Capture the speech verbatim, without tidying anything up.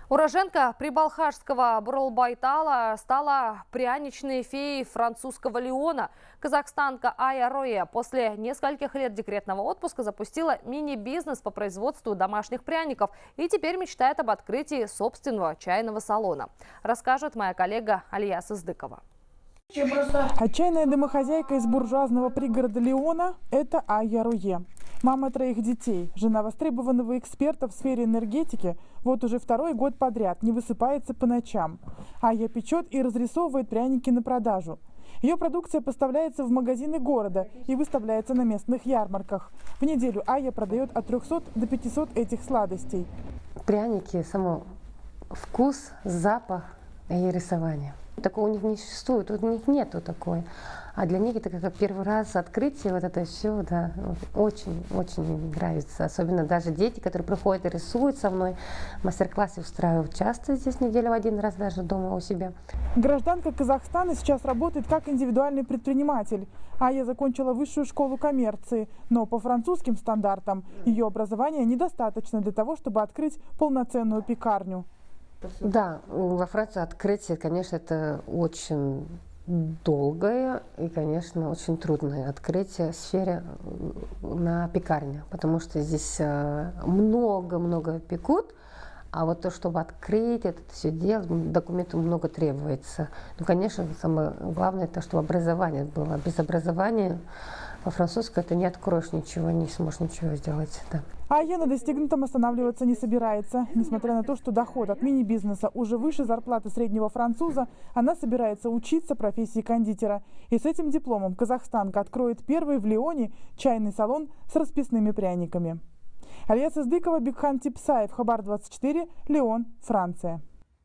Уроженка прибалхашского Буралбайтала стала пряничной феей французского Лиона. Казахстанка Ая Роэ после нескольких лет декретного отпуска запустила мини-бизнес по производству домашних пряников и теперь мечтает об открытии собственного чайного салона. Расскажет моя коллега Алия Сыздыкова. Отчаянная домохозяйка из буржуазного пригорода Лиона – это Ая Роэ. Мама троих детей, жена востребованного эксперта в сфере энергетики, вот уже второй год подряд не высыпается по ночам. Ая печет и разрисовывает пряники на продажу. Ее продукция поставляется в магазины города и выставляется на местных ярмарках. В неделю Ая продает от трёхсот до пятисот этих сладостей. Пряники, само вкус, запах и рисование. Такого у них не существует, у них нету такой. А для них это как первый раз открытие, вот это все, да, очень-очень нравится. Особенно даже дети, которые приходят и рисуют со мной, мастер-классы устраивают часто здесь, неделю один раз даже дома у себя. Гражданка Казахстана сейчас работает как индивидуальный предприниматель. Ая закончила высшую школу коммерции, но по французским стандартам ее образования недостаточно для того, чтобы открыть полноценную пекарню. Да, во Франции открытие, конечно, это очень долгое и, конечно, очень трудное открытие в сфере на пекарне, потому что здесь много-много пекут, а вот то, чтобы открыть это все дело, документов много требуется. Ну, конечно, самое главное, это чтобы образование было. Без образования во французском это не откроешь ничего, не сможешь ничего сделать. Да. Ая на достигнутом останавливаться не собирается. Несмотря на то, что доход от мини-бизнеса уже выше зарплаты среднего француза, она собирается учиться профессии кондитера. И с этим дипломом казахстанка откроет первый в Лионе чайный салон с расписными пряниками. Алия Сыздыкова, Бекхан Типсаев, Хабар двадцать четыре, Лион, Франция.